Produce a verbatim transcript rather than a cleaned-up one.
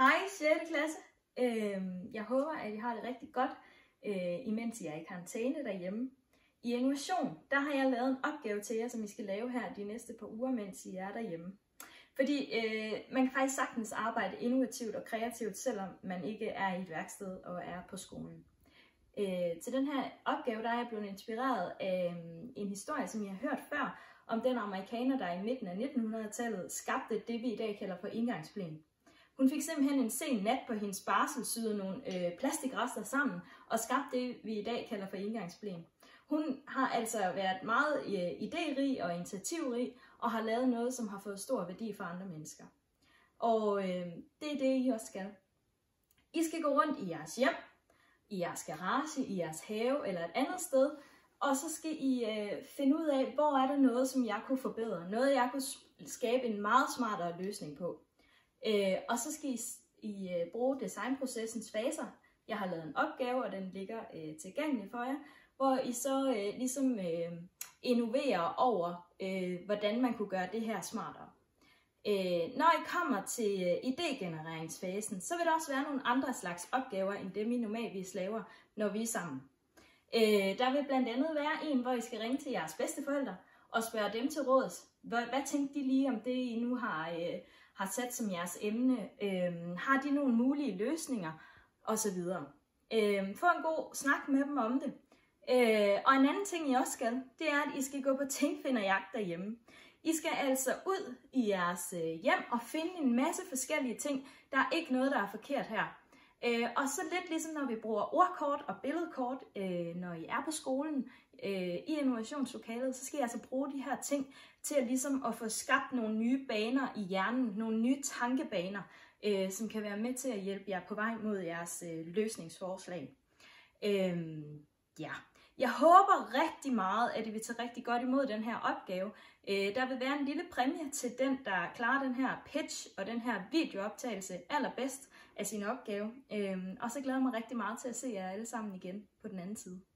Hej sjette klasse. Øh, jeg håber, at I har det rigtig godt, øh, imens I er i karantæne derhjemme. I Innovation, der har jeg lavet en opgave til jer, som I skal lave her de næste par uger, mens I er derhjemme. Fordi øh, man kan faktisk sagtens arbejde innovativt og kreativt, selvom man ikke er i et værksted og er på skolen. Øh, til den her opgave, der er jeg blevet inspireret af en historie, som jeg har hørt før, om den amerikaner, der i midten af nittenhundredetallet skabte det, vi i dag kalder for indgangsplan. Hun fik simpelthen en sen nat på hendes barsel, syede nogle øh, plastikrester sammen og skabte det, vi i dag kalder for indgangsplan. Hun har altså været meget øh, idérig og initiativrig og har lavet noget, som har fået stor værdi for andre mennesker. Og øh, det er det, I også skal. I skal gå rundt i jeres hjem, i jeres garage, i jeres have eller et andet sted, og så skal I øh, finde ud af, hvor er der noget, som jeg kunne forbedre. Noget, jeg kunne skabe en meget smartere løsning på. Øh, og så skal I, I øh, bruge designprocessens faser. Jeg har lavet en opgave, og den ligger øh, tilgængelig for jer, hvor I så øh, ligesom øh, innoverer over, øh, hvordan man kunne gøre det her smartere. Øh, når I kommer til øh, idégenereringsfasen, så vil der også være nogle andre slags opgaver, end dem I normalvis laver, når vi er sammen. Øh, der vil blandt andet være en, hvor I skal ringe til jeres bedsteforældre og spørge dem til råds. Hvad, hvad tænkte de lige om det, I nu har, øh, har sat som jeres emne? Øh, har de nogle mulige løsninger? Og så videre. Øh, få en god snak med dem om det. Øh, og en anden ting, I også skal, det er, at I skal gå på tingfinderjagt derhjemme. I skal altså ud i jeres øh, hjem og finde en masse forskellige ting. Der er ikke noget, der er forkert her. Øh, og så lidt ligesom når vi bruger ordkort og billedkort, øh, når I er på skolen øh, i innovationslokalet, så skal I altså bruge de her ting til at, ligesom at få skabt nogle nye baner i hjernen, nogle nye tankebaner, øh, som kan være med til at hjælpe jer på vej mod jeres øh, løsningsforslag. Øh, ja. Jeg håber rigtig meget, at I vil tage rigtig godt imod den her opgave. Øh, der vil være en lille præmie til den, der klarer den her pitch og den her videooptagelse allerbedst af sin opgave. Øh, og så glæder jeg mig rigtig meget til at se jer alle sammen igen på den anden side.